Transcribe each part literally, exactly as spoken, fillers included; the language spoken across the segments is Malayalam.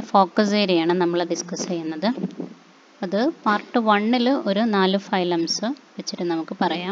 ഫോക്കസ് ഏരിയയാണ് നമ്മൾ ഡിസ്കസ് ചെയ്യുന്നത്. അത് പാർട്ട് വണ്ണിൽ ഒരു നാല് ഫൈലംസ് വെച്ചിട്ട് നമുക്ക് പറയാം.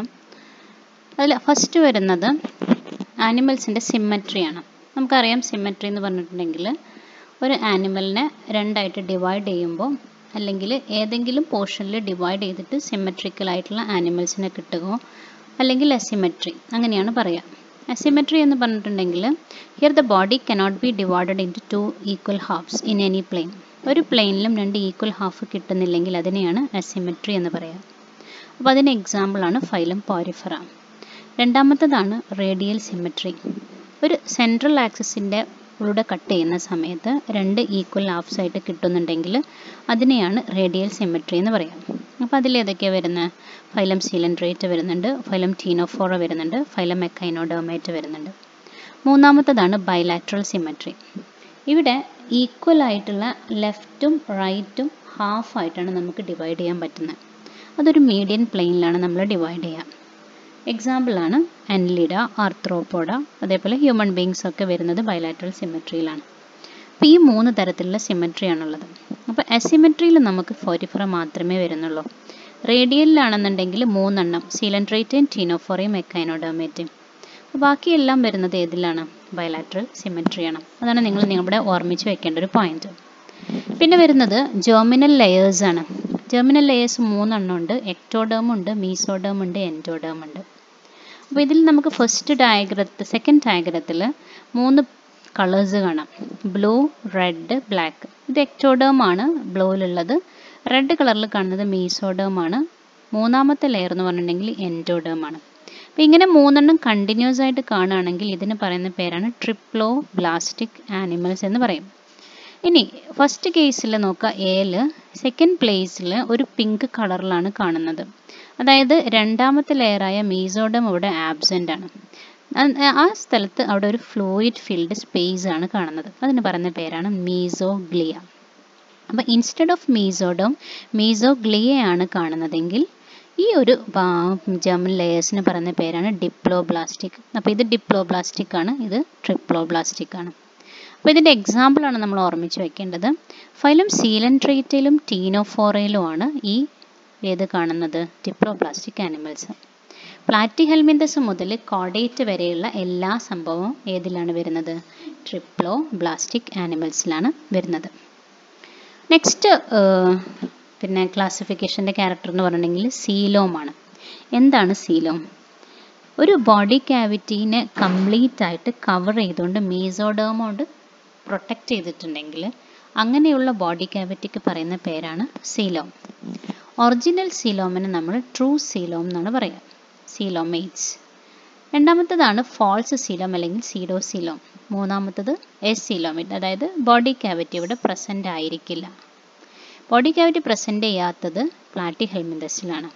അതിൽ ഫസ്റ്റ് വരുന്നത് ആനിമൽസിൻ്റെ സിമ്മട്രിയാണ്. നമുക്കറിയാം സിമ്മട്രി എന്ന് പറഞ്ഞിട്ടുണ്ടെങ്കിൽ ഒരു ആനിമലിനെ രണ്ടായിട്ട് ഡിവൈഡ് ചെയ്യുമ്പോൾ അല്ലെങ്കിൽ ഏതെങ്കിലും പോർഷനിൽ ഡിവൈഡ് ചെയ്തിട്ട് സിമ്മട്രിക്കലായിട്ടുള്ള ആനിമൽസിനെ കിട്ടുകയോ അല്ലെങ്കിൽ അസിമെട്രി അങ്ങനെയാണ് പറയുക. അസിമെട്രി എന്ന് പറഞ്ഞിട്ടുണ്ടെങ്കിൽ here the body cannot be divided into two equal halves in any plane. ഒരു പ്ലെയിനിലും രണ്ട് ഈക്വൽ ഹാഫ് കിട്ടുന്നില്ലെങ്കിൽ അതിനെയാണ് അസിമെട്രി എന്ന് പറയുക. അപ്പോൾ അതിന് എക്സാമ്പിളാണ് ഫൈലം പോരിഫെറ. രണ്ടാമത്തതാണ് റേഡിയൽ സിമെട്രി. ഒരു സെൻട്രൽ ആക്സിസിൻ്റെ ഉള്ളിലൂടെ കട്ട് ചെയ്യുന്ന സമയത്ത് രണ്ട് ഈക്വൽ ഹാഫ്സ് ആയിട്ട് കിട്ടുന്നുണ്ടെങ്കിൽ അതിനെയാണ് റേഡിയൽ സിമെട്രി എന്ന് പറയുക. അപ്പോൾ അതിലേതൊക്കെയാണ് വരുന്നത്? ഫൈലം സീലൻഡ്രേറ്റ് വരുന്നുണ്ട്, ഫൈലം ടീനോഫോറ വരുന്നുണ്ട്, ഫൈലം എക്കൈനോഡെർമേറ്റ് വരുന്നുണ്ട്. മൂന്നാമത്തതാണ് ബൈലാറ്ററൽ സിമെട്രി. ഇവിടെ ഈക്വൽ ആയിട്ടുള്ള ലെഫ്റ്റും റൈറ്റും ഹാഫ് ആയിട്ടാണ് നമുക്ക് ഡിവൈഡ് ചെയ്യാൻ പറ്റുന്നത്. അതൊരു മീഡിയൻ പ്ലെയിനിലാണ് നമ്മൾ ഡിവൈഡ് ചെയ്യുക. എക്സാമ്പിളാണ് അൻലിഡ, ആർത്രോപോഡ, അതേപോലെ ഹ്യൂമൻ ബീങ്സ് ഒക്കെ വരുന്നത് ബൈലാറ്ററൽ സിമെട്രിയിലാണ്. അപ്പോൾ ഈ മൂന്ന് തരത്തിലുള്ള സിമെട്രിയാണുള്ളത്. അപ്പോൾ അസിമെട്രിയിൽ നമുക്ക് പോരിഫെറ മാത്രമേ വരുന്നുള്ളൂ. റേഡിയലിലാണെന്നുണ്ടെങ്കിൽ മൂന്നെണ്ണം, സീലൻഡ്രേറ്റും ടീനോഫോറയും എക്കൈനോഡെർമേറ്റും. ബാക്കിയെല്ലാം വരുന്നത് ഏതിലാണ്? ബൈലാറ്ററൽ സിമെട്രിയാണ്. അതാണ് നിങ്ങൾ നിങ്ങളുടെ ഓർമ്മിച്ച് വെക്കേണ്ട ഒരു പോയിന്റ്. പിന്നെ വരുന്നത് ജെർമിനൽ ലെയേഴ്സ് ആണ്. ജെർമിനൽ ലെയേഴ്സ് മൂന്നെണ്ണം ഉണ്ട്. എക്ടോഡേം ഉണ്ട്, മീസോഡേം ഉണ്ട്, എൻഡോഡേം ഉണ്ട്. അപ്പോൾ ഇതിൽ നമുക്ക് ഫസ്റ്റ് ഡയഗ്രത്ത് സെക്കൻഡ് ഡയഗ്രത്തിൽ മൂന്ന് കളേഴ്സ് കാണാം. Blue, red, black. ഇത് എക്ടോഡേം ആണ് ബ്ലൂവിലുള്ളത്. റെഡ് കളറിൽ കാണുന്നത് മീസോഡേം ആണ്. മൂന്നാമത്തെ ലെയർ എന്ന് പറഞ്ഞിട്ടുണ്ടെങ്കിൽ എൻഡോഡേം ആണ്. അപ്പോൾ ഇങ്ങനെ മൂന്നെണ്ണം കണ്ടിന്യൂസ് ആയിട്ട് കാണുകയാണെങ്കിൽ ഇതിന് പറയുന്ന പേരാണ് ട്രിപ്ലോ ബ്ലാസ്റ്റിക് ആനിമൽസ് എന്ന് പറയും. ഇനി ഫസ്റ്റ് കേസിൽ നോക്കുക, എയിൽ സെക്കൻഡ് പ്ലേസിൽ ഒരു പിങ്ക് കളറിലാണ് കാണുന്നത്. അതായത് രണ്ടാമത്തെ ലെയറായ മീസോഡം ഇവിടെ ആബ്സെൻ്റ് ആണ്. ആ സ്ഥലത്ത് അവിടെ ഒരു ഫ്ലൂയിഡ് ഫിൽഡ് സ്പേസ് ആണ് കാണുന്നത്. അതിന് പറയുന്ന പേരാണ് മീസോഗ്ലിയ. അപ്പോൾ ഇൻസ്റ്റെഡ് ഓഫ് മീസോഡം മീസോഗ്ലിയയാണ് കാണുന്നതെങ്കിൽ ഈ ഒരു ജെർമിനൽ ലെയേഴ്സിന് പറയുന്ന പേരാണ് ഡിപ്ലോബ്ലാസ്റ്റിക്. അപ്പോൾ ഇത് ഡിപ്ലോബ്ലാസ്റ്റിക് ആണ്, ഇത് ട്രിപ്ലോബ്ലാസ്റ്റിക് ആണ്. അപ്പോൾ ഇതിൻ്റെ എക്സാമ്പിളാണ് നമ്മൾ ഓർമ്മിച്ച് വെക്കേണ്ടത്. ഫൈലം സീലൻഡ്രേറ്റിലും ടീനോഫോറയിലുമാണ് ഈ ഏത് കാണുന്നത്? Diploblastic animals. പ്ലാറ്റിഹെൽമിന്തസ് മുതൽ കോഡേറ്റ് വരെയുള്ള എല്ലാ സംഭവവും ഏതിലാണ് വരുന്നത്? ട്രിപ്ലോബ്ലാസ്റ്റിക് ആനിമൽസിലാണ് വരുന്നത്. നെക്സ്റ്റ് പിന്നെ ക്ലാസിഫിക്കേഷൻ്റെ ക്യാരക്ടർ എന്ന് പറഞ്ഞിട്ടുണ്ടെങ്കിൽ സീലോമാണ്. എന്താണ് സീലോം? ഒരു ബോഡി ക്യാവിറ്റീനെ കംപ്ലീറ്റ് ആയിട്ട് കവർ ചെയ്തുകൊണ്ട് മീസോഡേം കൊണ്ട് പ്രൊട്ടക്റ്റ് ചെയ്തിട്ടുണ്ടെങ്കിൽ അങ്ങനെയുള്ള ബോഡി ക്യാവിറ്റിക്ക് പറയുന്ന പേരാണ് സീലോം. ഒറിജിനൽ സീലോമിന് നമ്മൾ ട്രൂ സീലോം എന്നാണ് പറയുക, സീലോമേറ്റ്സ്. രണ്ടാമത്തതാണ് ഫാൾസ് സീലോം അല്ലെങ്കിൽ സീഡോസീലോം. മൂന്നാമത്തത് എസ് സീലോമേറ്റ്, അതായത് ബോഡി ക്യാവിറ്റി ഇവിടെ പ്രസൻ്റ് ആയിരിക്കില്ല. ബോഡി ക്യാവിറ്റി പ്രസൻ്റ് ചെയ്യാത്തത് പ്ലാറ്റിഹെൽമിന്തസിലാണ്.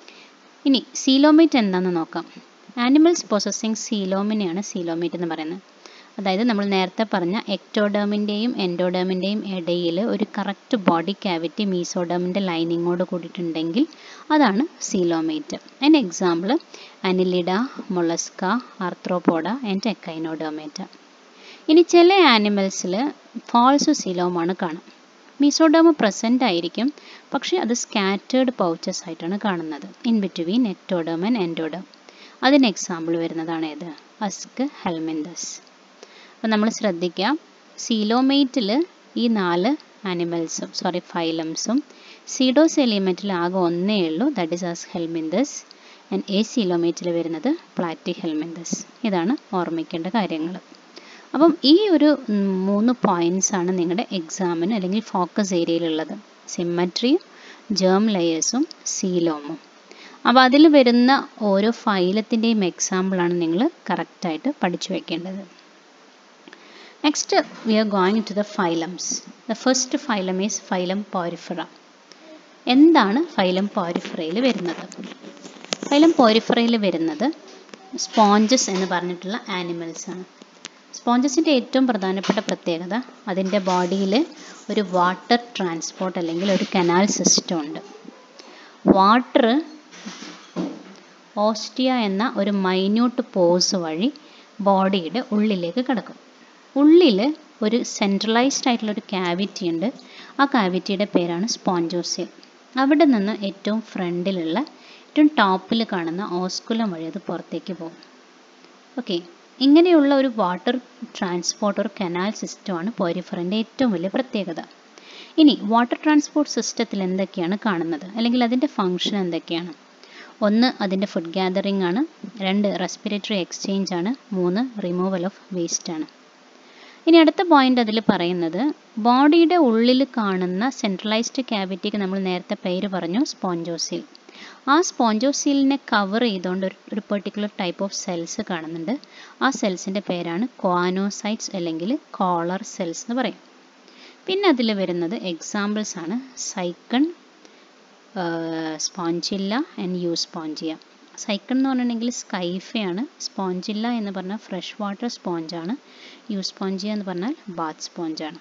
ഇനി സീലോമേറ്റ് എന്താണെന്ന് നോക്കാം. ആനിമൽസ് പൊസസിങ് സീലോമിനെയാണ് സീലോമേറ്റ് എന്ന് പറയുന്നത്. അതായത് നമ്മൾ നേരത്തെ പറഞ്ഞ എക്ടോഡേമിൻ്റെയും എൻഡോഡേമിൻ്റെയും ഇടയിൽ ഒരു കറക്റ്റ് ബോഡി ക്യാവിറ്റി മീസോഡേമിൻ്റെ ലൈനിങ്ങോട് കൂടിയിട്ടുണ്ടെങ്കിൽ അതാണ് സീലോമേറ്റ്. അതിന് example Annelida, Mollusca, Arthropoda and Echinodermata. ഇനി ചില ആനിമൽസിൽ ഫാൾസ് സീലോമാണ് കാണും. മീസോഡേം പ്രസൻ്റ് ആയിരിക്കും, പക്ഷേ അത് സ്കാറ്റേർഡ് പൗച്ചസ് ആയിട്ടാണ് കാണുന്നത് in between ectoderm and endoderm. അതിന് എക്സാമ്പിൾ വരുന്നതാണ് ഏത്? Aschelminthes. അപ്പോൾ നമ്മൾ ശ്രദ്ധിക്കാം, സീലോമേറ്റിൽ ഈ നാല് ആനിമൽസും സോറി ഫൈലംസും, സീഡോസെലിമേറ്റിൽ ആകെ ഒന്നേ ഉള്ളൂ, that is Aschelminthes. And എ സീലോമേറ്റിൽ വരുന്നത് പ്ലാറ്റിഹെൽമിന്തസ്. ഇതാണ് ഓർമ്മിക്കേണ്ട കാര്യങ്ങൾ. അപ്പം ഈ ഒരു മൂന്ന് പോയിൻറ്റ്സ് ആണ് നിങ്ങളുടെ എക്സാമിന് അല്ലെങ്കിൽ ഫോക്കസ് ഏരിയയിലുള്ളത്. സിമ്മട്രിയും ജേം ലെയേഴ്സും സീലോമും. അപ്പോൾ അതിൽ വരുന്ന ഓരോ ഫൈലത്തിൻ്റെയും എക്സാമ്പിളാണ് നിങ്ങൾ കറക്റ്റായിട്ട് പഠിച്ചു വെക്കേണ്ടത്. Next we are going to the phylums. The first phylum is phylum Porifera. എന്താണ് ഫൈലം പോരിഫെറയിൽ വരുന്നത്? ഫൈലം പോരിഫെറയിൽ വരുന്നത് സ്പോഞ്ചസ് എന്ന് പറഞ്ഞിട്ടുള്ള ആനിമൽസ് ആണ്. സ്പോഞ്ചസിൻ്റെ ഏറ്റവും പ്രധാനപ്പെട്ട പ്രത്യേകത അതിൻ്റെ ബോഡിയിൽ ഒരു വാട്ടർ ട്രാൻസ്പോർട്ട് അല്ലെങ്കിൽ ഒരു കനാൽ സിസ്റ്റം ഉണ്ട്. വാട്ടർ ഓസ്റ്റിയ എന്ന ഒരു മൈന്യൂട്ട് പോസ് വഴി ബോഡിയുടെ ഉള്ളിലേക്ക് കിടക്കും. ഉള്ളിൽ ഒരു സെൻട്രലൈസ്ഡ് ആയിട്ടുള്ളൊരു ക്യാവിറ്റി ഉണ്ട്. ആ ക്യാവിറ്റിയുടെ പേരാണ് സ്പോഞ്ചോസിൽ. അവിടെ നിന്ന് ഏറ്റവും ഫ്രണ്ടിലുള്ള ഏറ്റവും ടോപ്പിൽ കാണുന്ന ഓസ്കുലം വഴി അത് പുറത്തേക്ക് പോകും. ഓക്കെ, ഇങ്ങനെയുള്ള ഒരു വാട്ടർ ട്രാൻസ്പോർട്ട് ഒരു കനാൽ സിസ്റ്റമാണ് പോരിഫറിൻ്റെ ഏറ്റവും വലിയ പ്രത്യേകത. ഇനി വാട്ടർ ട്രാൻസ്പോർട്ട് സിസ്റ്റത്തിൽ എന്തൊക്കെയാണ് കാണുന്നത്, അല്ലെങ്കിൽ അതിൻ്റെ ഫങ്ഷൻ എന്തൊക്കെയാണ്? ഒന്ന്, അതിൻ്റെ ഫുഡ് ഗ്യാതറിംഗ് ആണ്. രണ്ട്, റെസ്പിറേറ്ററി എക്സ്ചേഞ്ച് ആണ്. മൂന്ന്, റിമൂവൽ ഓഫ് വേസ്റ്റ് ആണ്. ഇനി അടുത്ത പോയിന്റ് അതിൽ പറയുന്നത് ബോഡിയുടെ ഉള്ളിൽ കാണുന്ന സെൻട്രലൈസ്ഡ് ക്യാവിറ്റിക്ക് നമ്മൾ നേരത്തെ പേര് പറഞ്ഞു സ്പോഞ്ചോസീൽ. ആ സ്പോഞ്ചോസീലിനെ കവർ ചെയ്തുകൊണ്ട് ഒരു ഒരു പെർട്ടിക്കുലർ ടൈപ്പ് ഓഫ് സെൽസ് കാണുന്നുണ്ട്. ആ സെൽസിൻ്റെ പേരാണ് കോവാനോസൈറ്റ്സ് അല്ലെങ്കിൽ കോളർ സെൽസ് എന്ന് പറയും. പിന്നെ അതിൽ വരുന്നത് എക്സാമ്പിൾസ് ആണ് Sycon, Spongilla and Euspongia. Sycon എന്ന് പറഞ്ഞിട്ടുണ്ടെങ്കിൽ സ്കൈഫയാണ്. സ്പോഞ്ചില്ല എന്ന് പറഞ്ഞാൽ ഫ്രഷ് വാട്ടർ സ്പോഞ്ചാണ്. യൂ സ്പോഞ്ചിയ എന്ന് പറഞ്ഞാൽ ബാത്ത് സ്പോഞ്ചാണ്.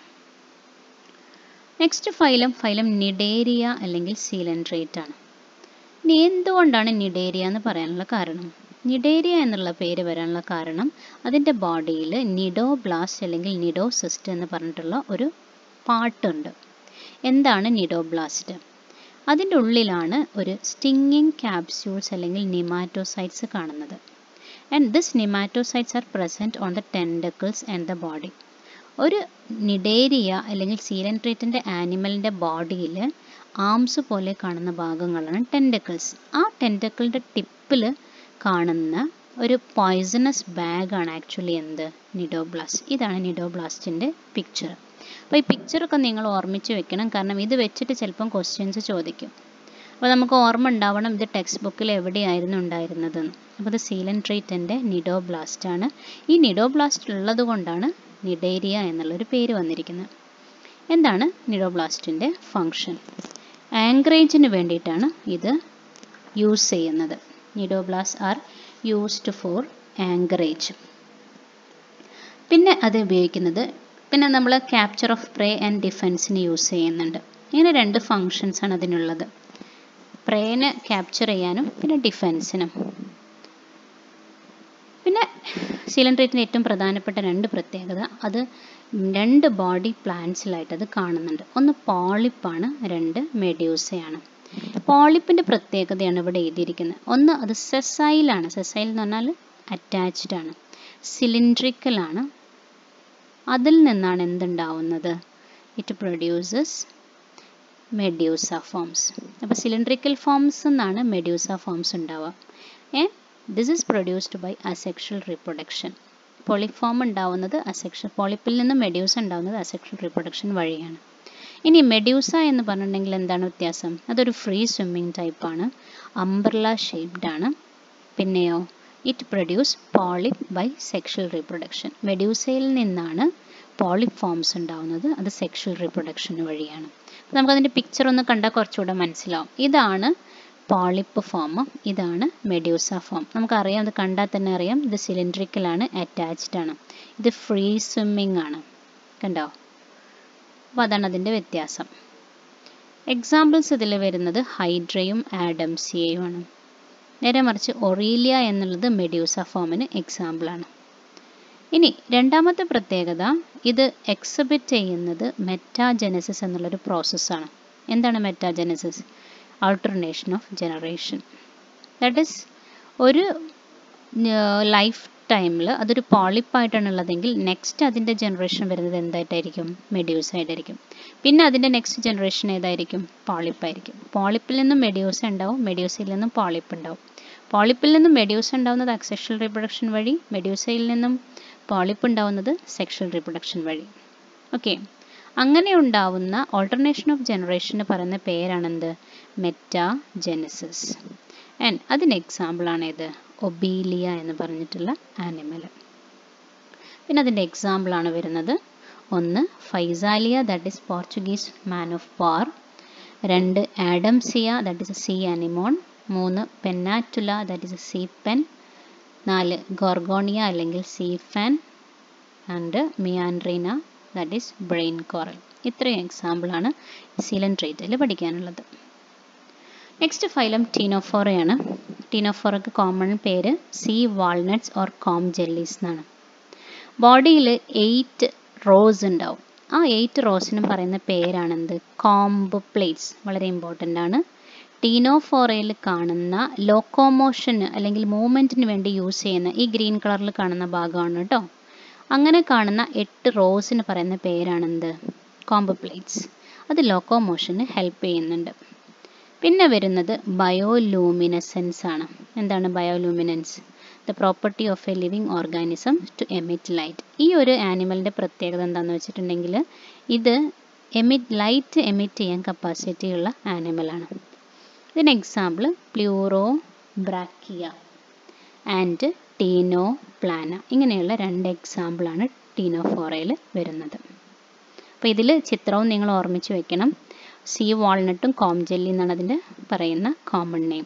നെക്സ്റ്റ് ഫൈലം ഫൈലം നിഡേരിയ അല്ലെങ്കിൽ സീലൻഡ്രേറ്റ് ആണ്. ഇനി എന്തുകൊണ്ടാണ് നിഡേരിയ എന്ന് പറയാനുള്ള കാരണം? നിഡേരിയ എന്നുള്ള പേര് വരാനുള്ള കാരണം അതിൻ്റെ ബോഡിയിൽ നിഡോബ്ലാസ്റ്റ് അല്ലെങ്കിൽ നിഡോസിസ്റ്റ് എന്ന് പറഞ്ഞിട്ടുള്ള ഒരു പാർട്ടുണ്ട്. എന്താണ് നിഡോബ്ലാസ്റ്റ്? അതിൻ്റെ ഉള്ളിലാണ് ഒരു സ്റ്റിങ്ങിങ് ക്യാപ്സ്യൂൾസ് അല്ലെങ്കിൽ നിമാറ്റോസൈറ്റ്സ് കാണുന്നത്. And this nematocysts are present on the tentacles and the body. ഒരു നിഡേരിയ അല്ലെങ്കിൽ സീലൻഡ്രേറ്റിൻ്റെ ആനിമലിൻ്റെ ബോഡിയിൽ ആംസ് പോലെ കാണുന്ന ഭാഗങ്ങളാണ് ടെൻഡക്കിൾസ്. ആ ടെൻഡക്കിളിൻ്റെ ടിപ്പിൽ കാണുന്ന ഒരു പോയ്സണസ് ബാഗാണ് ആക്ച്വലി എന്ത്? നിഡോബ്ലാസ്റ്റ്. ഇതാണ് നിഡോബ്ലാസ്റ്റിൻ്റെ പിക്ചർ. അപ്പോൾ ഈ പിക്ചറൊക്കെ നിങ്ങൾ ഓർമ്മിച്ച് വെക്കണം, കാരണം ഇത് വെച്ചിട്ട് ചിലപ്പം ക്വസ്റ്റ്യൻസ് ചോദിക്കും. അപ്പോൾ നമുക്ക് ഓർമ്മ ഉണ്ടാവണം ഇത് ടെക്സ്റ്റ് ബുക്കിൽ എവിടെയായിരുന്നു ഉണ്ടായിരുന്നതെന്ന്. അപ്പോൾ ഇത് സീലൻഡ്രേറ്റിൻ്റെ നിഡോബ്ലാസ്റ്റ് ആണ്. ഈ നിഡോബ്ലാസ്റ്റ് ഉള്ളത് കൊണ്ടാണ് നിഡേരിയ എന്നുള്ളൊരു പേര് വന്നിരിക്കുന്നത്. എന്താണ് നിഡോബ്ലാസ്റ്റിൻ്റെ ഫങ്ഷൻ? ആങ്കറേജിന് വേണ്ടിയിട്ടാണ് ഇത് യൂസ് ചെയ്യുന്നത്. Cnidoblast are used for anchorage. പിന്നെ അത് ഉപയോഗിക്കുന്നത് പിന്നെ നമ്മൾ ക്യാപ്ചർ ഓഫ് പ്രേ ആൻഡ് ഡിഫെൻസിന് യൂസ് ചെയ്യുന്നുണ്ട്. ഇങ്ങനെ രണ്ട് ഫങ്ഷൻസ് ആണ് അതിനുള്ളത്. പ്രേനെ ക്യാപ്ചർ ചെയ്യാനും പിന്നെ ഡിഫെൻസിനും. പിന്നെ സീലൻഡ്രേറ്റിൻ്റെ ഏറ്റവും പ്രധാനപ്പെട്ട രണ്ട് പ്രത്യേകത, അത് രണ്ട് ബോഡി പ്ലാന്റ്സിലായിട്ട് അത് കാണുന്നുണ്ട്. ഒന്ന് പോളിപ്പാണ്, രണ്ട് മെഡ്യൂസയാണ്. പോളിപ്പിൻ്റെ പ്രത്യേകതയാണ് ഇവിടെ എഴുതിയിരിക്കുന്നത്. ഒന്ന് അത് സെസൈലാണ്. സെസൈൽ എന്ന് പറഞ്ഞാൽ അറ്റാച്ച്ഡ് ആണ്. സിലിണ്ട്രിക്കലാണ്. അതിൽ നിന്നാണ് എന്തുണ്ടാവുന്നത്? It produces medusa forms. അപ്പോൾ സിലിണ്ട്രിക്കൽ ഫോംസ് എന്നാണ് മെഡ്യൂസ ഫോംസ് ഉണ്ടാവുക. Uh this is produced by asexual reproduction. Polyp form ഉണ്ടാവുന്നത് അസെക്ഷൽ, പോളിപ്പിൽ നിന്ന് മെഡ്യൂസ ഉണ്ടാവുന്നത് അസെക്ഷൽ റീപ്രൊഡക്ഷൻ വഴിയാണ്. ഇനി മെഡ്യൂസ എന്ന് പറഞ്ഞിട്ടുണ്ടെങ്കിൽ എന്താണ് വ്യത്യാസം? അതൊരു ഫ്രീ സ്വിമ്മിങ് ടൈപ്പാണ്, അംബ്രല ഷേപ്ഡ് ആണ്. പിന്നെയോ it produce polyp by sexual reproduction. മെഡ്യൂസയിൽ നിന്നാണ് പോളിപ്പ് ഫോംസ് ഉണ്ടാവുന്നത്, അത് സെക്ഷൽ റീപ്രൊഡക്ഷൻ വഴിയാണ്. അപ്പോൾ നമുക്കതിൻ്റെ പിക്ചർ ഒന്ന് കണ്ടാൽ കുറച്ചുകൂടെ മനസ്സിലാവും. ഇതാണ് പോളിപ്പ് ഫോം, ഇതാണ് മെഡ്യൂസ ഫോം. നമുക്കറിയാം, ഇത് കണ്ടാൽ തന്നെ അറിയാം, ഇത് സിലിണ്ട്രിക്കലാണ്, അറ്റാച്ച്ഡ് ആണ്. ഇത് ഫ്രീ സ്വിമ്മിങ് ആണ്. കണ്ടോ? അപ്പോൾ അതാണ് അതിൻ്റെ വ്യത്യാസം. എക്സാമ്പിൾസ് ഇതിൽ വരുന്നത് ഹൈഡ്രയും ആഡംസിയയും ആണ്. നേരെ മറിച്ച് ഒറീലിയ എന്നുള്ളത് മെഡ്യൂസ ഫോമിന് എക്സാമ്പിളാണ്. ഇനി രണ്ടാമത്തെ പ്രത്യേകത, ഇത് എക്സിബിറ്റ് ചെയ്യുന്നത് മെറ്റാജെനസിസ് എന്നുള്ളൊരു പ്രോസസ്സാണ്. എന്താണ് metagenesis? Alternation of generation. That is ഒരു ലൈഫ് ടൈമിൽ അതൊരു പോളിപ്പായിട്ടാണ് ഉള്ളതെങ്കിൽ നെക്സ്റ്റ് അതിൻ്റെ ജനറേഷൻ വരുന്നത് എന്തായിട്ടായിരിക്കും? മെഡ്യൂസ ആയിട്ടായിരിക്കും. പിന്നെ അതിൻ്റെ നെക്സ്റ്റ് ജനറേഷൻ ഏതായിരിക്കും? പോളിപ്പായിരിക്കും. പോളിപ്പിൽ നിന്നും മെഡ്യൂസ ഉണ്ടാവും, മെഡ്യൂസയിൽ നിന്നും പോളിപ്പ് ഉണ്ടാവും. പോളിപ്പിൽ നിന്നും മെഡ്യൂസ ഉണ്ടാവുന്നത് അസെക്ഷൽ റീപ്രൊഡക്ഷൻ വഴി, മെഡ്യൂസയിൽ നിന്നും പോളിപ്പ് ഉണ്ടാവുന്നത് സെക്ഷൽ റീപ്രൊഡക്ഷൻ വഴി. ഓക്കെ, അങ്ങനെ ഉണ്ടാവുന്ന ഓൾട്ടർനേഷൻ ഓഫ് ജനറേഷന് പറയുന്ന പേരാണെന്ത്? മെറ്റാജെനസിസ്. ആൻഡ് അതിന് എക്സാമ്പിളാണ് ഇത് ഒബീലിയ എന്ന് പറഞ്ഞിട്ടുള്ള ആനിമൽ. പിന്നെ അതിൻ്റെ എക്സാമ്പിളാണ് വരുന്നത്, ഒന്ന് Physalia, that is Portuguese man of war. രണ്ട് Adamsia, that is a sea anemone. മൂന്ന് Pennatula, that is a sea pen. നാല് ഗോർഗോണിയ അല്ലെങ്കിൽ sea fan. And Meandrina, that is brain coral. ഇത്രയും എക്സാമ്പിളാണ് സീലൻഡ്രേറ്റിൽ പഠിക്കാനുള്ളത്. നെക്സ്റ്റ് ഫൈലം ടീനോഫോറയാണ്. ടീനോഫോറയ്ക്ക് കോമൺ പേര് sea walnuts or comb jellies എന്നാണ്. ബോഡിയിൽ എയ്റ്റ് റോസ് ഉണ്ടാവും. ആ എയ്റ്റ് റോസിനും പറയുന്ന പേരാണെന്ത്? Comb plates. വളരെ ഇമ്പോർട്ടൻ്റ് ആണ്. ടീനോഫോറയിൽ കാണുന്ന ലോക്കോമോഷന് അല്ലെങ്കിൽ മൂവ്മെൻറ്റിന് വേണ്ടി യൂസ് ചെയ്യുന്ന ഈ ഗ്രീൻ കളറിൽ കാണുന്ന ഭാഗമാണ് കേട്ടോ. അങ്ങനെ കാണുന്ന എട്ട് റോസിന് പറയുന്ന പേരാണെന്ത്? Comb plates. അത് ലോക്കോമോഷന് ഹെൽപ്പ് ചെയ്യുന്നുണ്ട്. പിന്നെ വരുന്നത് ബയോലൂമിനസെൻസ് ആണ്. എന്താണ് bioluminescence? The property of a living organism to emit light. ഈ ഒരു ആനിമലിൻ്റെ പ്രത്യേകത എന്താണെന്ന് വെച്ചിട്ടുണ്ടെങ്കിൽ ഇത് എമിറ്റ് ലൈറ്റ് എമിറ്റ് ചെയ്യാൻ കപ്പാസിറ്റി ഉള്ള ആനിമലാണ്. ഇതിന് example Pleurobrachia and Ctenoplana. ഇങ്ങനെയുള്ള രണ്ട് എക്സാമ്പിളാണ് ടീനോഫോറയിൽ വരുന്നത്. അപ്പോൾ ഇതിൽ ചിത്രവും നിങ്ങൾ ഓർമ്മിച്ച് വെക്കണം. സീ വാൾനട്ടും കോം ജെല്ലി എന്നാണ് അതിൻ്റെ പറയുന്ന കോമൺ നെയിം.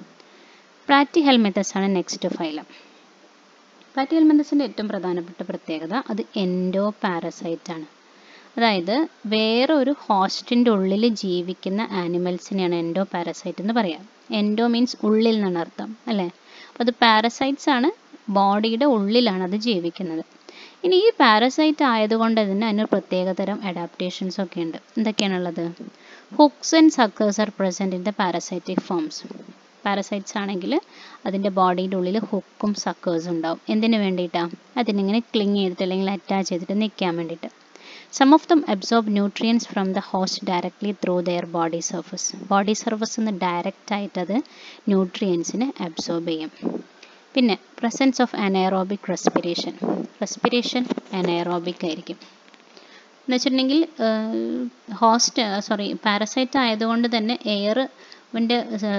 പ്ലാറ്റിഹെൽമിന്തസ് ആണ് നെക്സ്റ്റ് ഫൈലം. പ്ലാറ്റിഹെൽമിന്തസിൻ്റെ ഏറ്റവും പ്രധാനപ്പെട്ട പ്രത്യേകത അത് എൻഡോ പാരസൈറ്റ് ആണ്. അതായത് വേറെ ഒരു ഹോസ്റ്റിൻ്റെ ഉള്ളിൽ ജീവിക്കുന്ന ആനിമൽസിനെയാണ് എൻഡോ പാരസൈറ്റ് എന്ന് പറയാം. എൻഡോ മീൻസ് ഉള്ളിൽ എന്നാണ് അർത്ഥം അല്ലേ. അപ്പോൾ അത് പാരസൈറ്റ്സ് ആണ്, ബോഡിയുടെ ഉള്ളിലാണ് അത് ജീവിക്കുന്നത്. ഇനി ഈ പാരസൈറ്റ് ആയതുകൊണ്ട് തന്നെ അതിന് പ്രത്യേകതരം അഡാപ്റ്റേഷൻസ് ഒക്കെ ഉണ്ട്. എന്തൊക്കെയാണുള്ളത്? Hooks and suckers are present in the parasitic forms. Parasites ആണെങ്കിൽ അതിൻ്റെ ബോഡിയുടെ ഉള്ളിൽ ഹുക്കും സക്കേഴ്സും ഉണ്ടാവും. എന്തിനു വേണ്ടിയിട്ടാണ്? അതിനിങ്ങനെ ക്ലിങ് ചെയ്തിട്ട് അല്ലെങ്കിൽ അറ്റാച്ച് ചെയ്തിട്ട് നിൽക്കാൻ വേണ്ടിയിട്ട്. Some of them absorb nutrients from the host directly through their body surface. Body surface നിന്ന് ഡയറക്റ്റ് ആയിട്ട് അത് ന്യൂട്രിയൻസിനെ അബ്സോർബ് ചെയ്യും. പിന്നെ presence of anaerobic respiration. Respiration anaerobic ആയിരിക്കും എന്ന് വെച്ചിട്ടുണ്ടെങ്കിൽ ഹോസ്റ്റ് സോറി പാരസൈറ്റ് ആയതുകൊണ്ട് തന്നെ എയറിൻ്റെ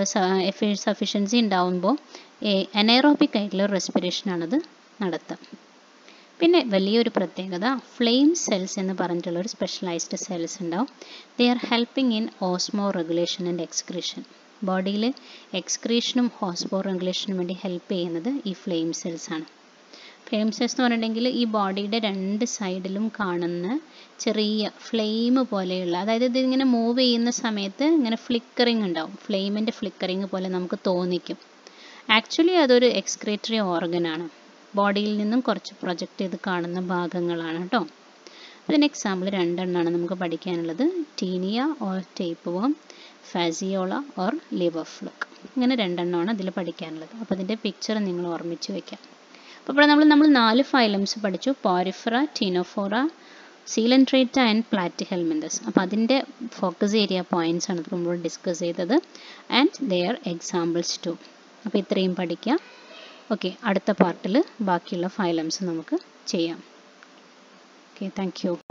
സഫിഷ്യൻസി ഉണ്ടാവുമ്പോൾ അനൈറോബിക് ആയിട്ടുള്ള റെസ്പിറേഷനാണത് നടത്തുക. പിന്നെ വലിയൊരു പ്രത്യേകത ഫ്ലെയിം സെൽസ് എന്ന് പറഞ്ഞിട്ടുള്ള ഒരു സ്പെഷ്യലൈസ്ഡ് സെൽസ് ഉണ്ടാവും. They are helping in osmoregulation and excretion. ബോഡിയിൽ എക്സ്ക്രീഷനും ഓസ്മോ റെഗുലേഷനും വേണ്ടി ഹെൽപ്പ് ചെയ്യുന്നത് ഈ ഫ്ലെയിം സെൽസ് ആണ്. ഫ്ലെയിം സെൽസ് എന്ന് പറഞ്ഞിട്ടുണ്ടെങ്കിൽ ഈ ബോഡിയുടെ രണ്ട് സൈഡിലും കാണുന്ന ചെറിയ ഫ്ലെയിം പോലെയുള്ള, അതായത് ഇതിങ്ങനെ മൂവ് ചെയ്യുന്ന സമയത്ത് ഇങ്ങനെ ഫ്ലിക്കറിങ് ഉണ്ടാവും. ഫ്ലെയിമിൻ്റെ ഫ്ലിക്കറിങ് പോലെ നമുക്ക് തോന്നിക്കും. ആക്ച്വലി അതൊരു എക്സ്ക്രീറ്ററി ഓർഗനാണ്. ബോഡിയിൽ നിന്നും കുറച്ച് പ്രൊജക്റ്റ് ചെയ്ത് കാണുന്ന ഭാഗങ്ങളാണ് കേട്ടോ. അതിന് എക്സാമ്പിൾ രണ്ടെണ്ണമാണ് നമുക്ക് പഠിക്കാനുള്ളത്. Taenia or tapeworm, Fasciola or liver fluke. ഇങ്ങനെ രണ്ടെണ്ണമാണ് അതിൽ പഠിക്കാനുള്ളത്. അപ്പോൾ അതിൻ്റെ പിക്ചർ നിങ്ങൾ ഓർമ്മിച്ച് വയ്ക്കാം. അപ്പോൾ ഇവിടെ നമ്മൾ നമ്മൾ നാല് ഫൈലംസ് പഠിച്ചു. Porifera, Ctenophora, Coelenterata and Platyhelminthes. അപ്പോൾ അതിൻ്റെ ഫോക്കസ് ഏരിയ പോയിൻറ്റ്സ് ആണ് നമ്മൾ ഡിസ്കസ് ചെയ്തത്. And their examples too. അപ്പോൾ ഇത്രയും പഠിക്കുക. ഓക്കെ, അടുത്ത പാർട്ടിൽ ബാക്കിയുള്ള ഫൈലംസ് നമുക്ക് ചെയ്യാം. Okay, thank U.